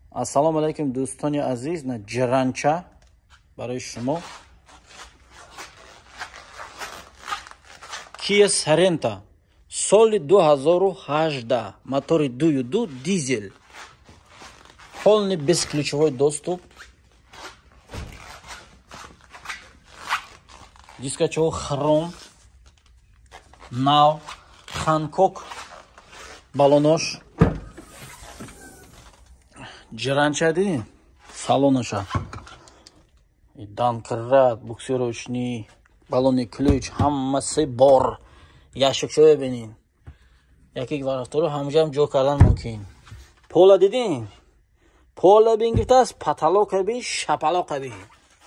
Ассалому алейкум дӯстони азиз, на ҷиранча барои шумо. Kia Sorento соли 2018, мотори 2.2 дизель, полный бесключевой доступ, дискочевой хром, нав, Ханкок, баллонош. Ҷиранча дидин салонаша, данкрат, буксировочный, баллонный ключ, ҳама се бор, ящикшо бибинин. Як варахторо ҳамҷам ҷо кардан мумкин. Пола дидин? Пола бингифтааст, паталока бин, шапалока бин.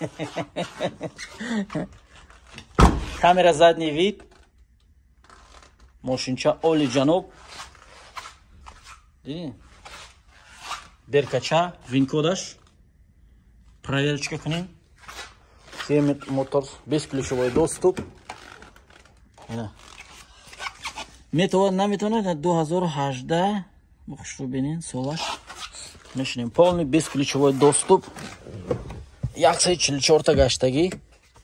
Камера задний вид, мошинча оли ҷаноб. Дидин? Деркача, вин-кодаш. Проверочка кунем. Мотор, бесключевой доступ. Метавонад, наметавонад 2018. Бухшу бинин, солаш. Мешинем. Полный бесключевой доступ. 144 гаштаги.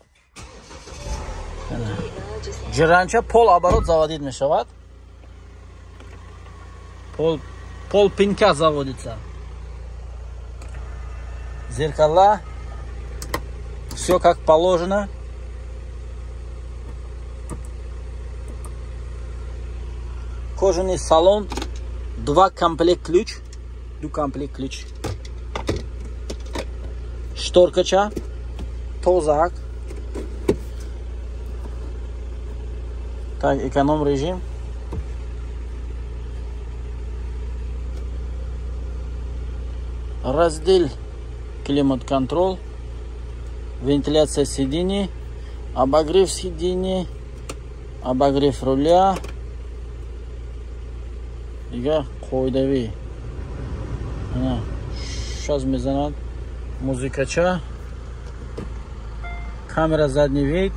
Ҷиранча пол оборот заводид мешавад. Пол пинка заводится. Зеркала. Все как положено. Кожаный салон. 2 комплект ключ. Шторкача. Тозак. Так, эконом режим. Раздел климат-контроль, вентиляция сидений, обогрев сидений, обогрев руля. Дига қоидави. Сейчас мезанад. Музыкача. Камера задний вид.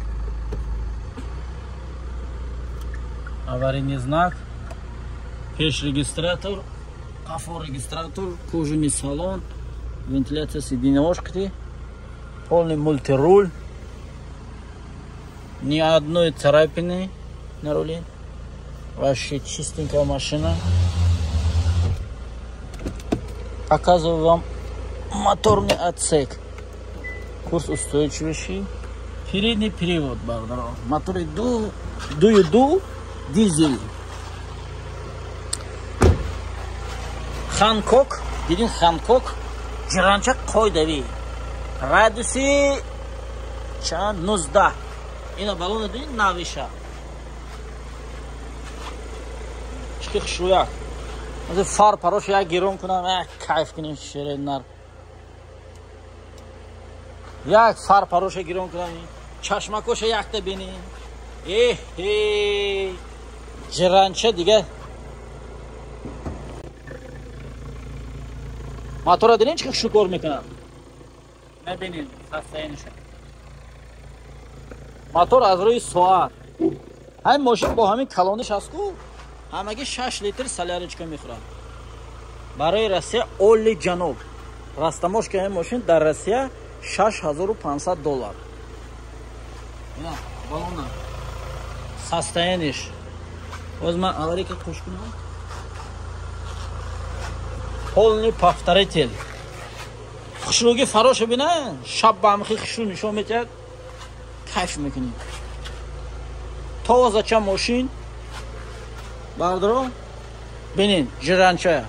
Аварийный знак. Пеш регистратор. Кафо регистратор. Кожаный салон. Вентиляция сиденья, полный мультируль, ни одной царапины на руле, вообще чистенькая машина. Показываю вам моторный отсек, курс устойчивый, передний привод, моторы 2.2 дизель, Ханкок, видим Ханкок. Ҷиранча қоидави. Радиуси 19. Ина баллона дидин навиша. Чиқи хушрӯяк. Ази фар парош як гирон кунам, кайф кунем шере нар. Як фар парош гирон кунам, чашмакоша якта бинем. Ҷиранча дига. Мотора дидин чӣ хушрӯ кор мекунад? Набинед состояниеша. Мотор аз рӯи соат. Ҳамин мошин бо ҳамин калониш аст ку ҳамагӣ 6 литр солярочка мехӯрад. Барои Россия оли ҷаноб. Растаможки ҳамин мошин дар Россия $6500. Ина баллона. Состояниш. Оз ман аварийка қуш кунам. Полный повторитель. Хушрӯги фароша бина, шаб ба амхи хушрӯ нишон метиҳад. Кайф мекунем. Тозача мошин. Бардро. Бинин, ҷиранча.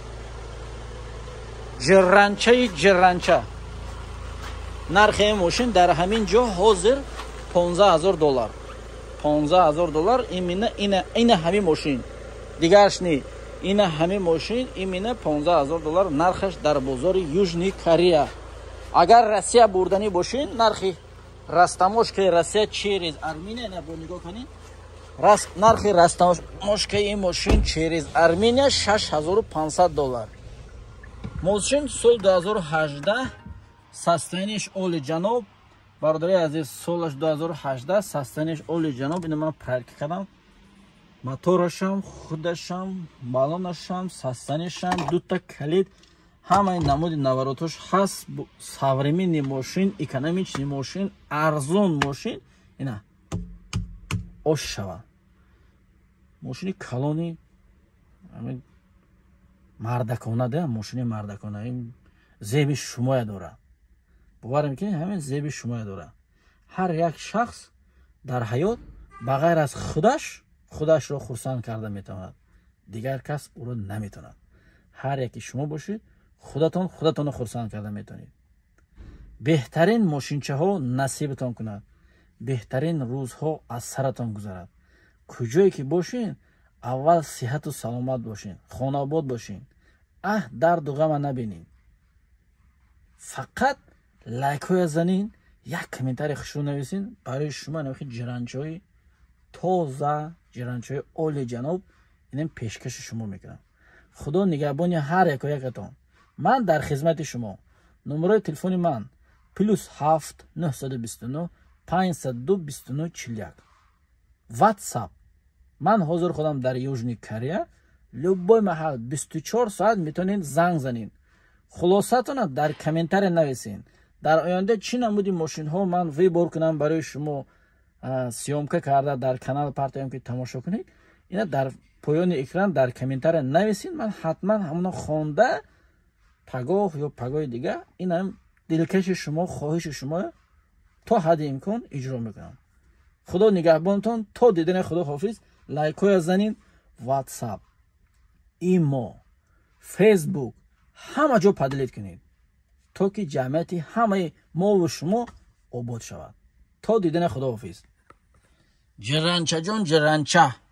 Ҷиранча. Нархи ин мошин дар ҳамин ҷо ҳозир $15000. $15000 ина ҳамин мошин. Дигарш не. Ина ҳамин мошин имена $15000 нархаш дар бозори Южный Корея. Агар Россия бурдани бошин, нархи растаможкаи Россия через Армения, набо нигоҳ канин. Нархи растаможкаи ин мошин через Армения $6500. Мошин сол 2018, состояниш оли ҷаноб. Бародари азиз, солаш 2018, состояниш оли ҷаноб. Ина ман проверка кардам. Моторашам, худашам, баллонашам, состанишам, дута калид, ҳамаи намуди наворотош ҳаст. Савремини мошин, экономични мошин, арзон мошин. Ина ош шава мошини калони мардакона да, мошини мардакона. Ин зеби шумоя дора. бовар мекунед, ҳамин зеби шумоя дора. ҳар як шахс дар ҳаёт ба ғайр аз худашро хурсанд карда метавонад. дигар кас ӯро наметавонад. ҳар яки шумо бошед, худатонро хурсанд карда метавонед. беҳтарин мошинчаҳо насибатон кунад. беҳтарин рӯзҳо аз саратон гузарад. куҷое ки бошен, аввал сиҳату саломат бошен, хонобод бошен. дарду ғама набинен. фақат лайкҳоя занин, як комментарий хушрӯ нависин. барои шумо навхи ҷиранчаҳои тоза, ҷиранчаҳои олиҷаноб инам пешкаши шумо мекунам. худо нигаҳбони ҳар якатон. ман дар хизмати шумо. номерои телефони ман +7 929 502 29 41. ватсап. ман ҳозир худам дар Южный Корея. любой маҳал 24 соат метавонед занг занед. хулосатона дар комментарий нависин. дар оянда чӣ намуди мошинҳо ман вибор кунам барои шумо сиёмка карда дар канал партоям ки тамошо кунед. ина дар поёни экран дар комментарий нависин. ман ҳатман ҳамона хонда пагоҳ ё пагоҳи дигар инам дилкаши шумо, хоҳиши шумо то ҳадди имкон иҷро мекунам. худо нигаҳбонтон. то дидани худо ҳофиз. лайкҳоя занин. ватсап, имо, фейсбук ҳама ҷо падлид кунед, то ки ҷамъияти ҳамаи мову шумо обод шавад. то дидани худо ҳофиз. ҷиранчаҷон ҷиранча.